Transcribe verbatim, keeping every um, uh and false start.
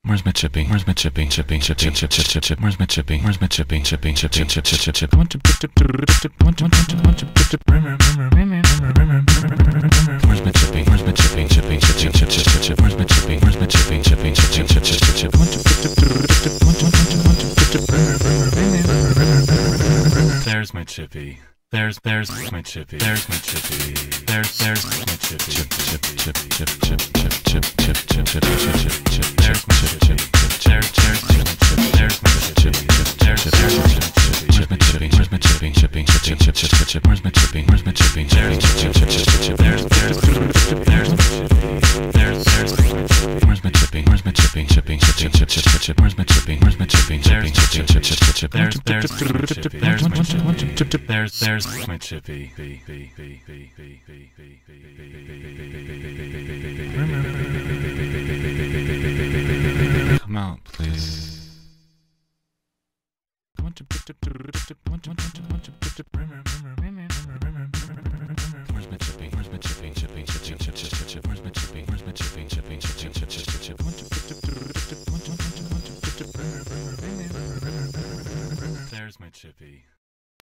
Where's my chippy? Where's my chippy? Chippy, chippy, chip, chip, chip, chip. Where's my chippy? Where's my chippy? Chippy, chippy, chip, chip, chip, chip. Want to put the want to want to want to put the Where's my chippy? Where's my chippy? Chippy, chippy, chip, chip, chip, chip. Where's my chippy? Where's my chippy? Chippy, chippy, chip, chip, chip, chip. Want to put the want to want to want to put the There's my chippy. There's there's my chippy. There's my chippy. There's there's my chippy. Chip chip chip chip chip chip chip chip chip chip chip chip chip. There's my chippy. There's there's my chippy. There's my chippy. There's there's my chippy. Where's my chippy? Where's my chippy? Chippy chip chip chip chip chip. Where's my chippy? Where's my chippy? There's chip chip chip chip chip. There's there's there's my chippy. There's there's my chippy. Where's my chippy? Where's my chippy? Chippy chip chip chip chip chip chip. Where's my chippy? Where's my chippy? Chippy chip chip chip chip chip. There's there's my chippy. There's my chippy. There's there's my chippy. Come out, please. Want to put the want to want to want to put the Where's my chippy? Where's my chippy? Chippy chip chip chip chip chip. Where's my chippy? Where's my chippy? Chippy chip chip chip chip chip. Want to put the want to want to want to put the There's my chippy.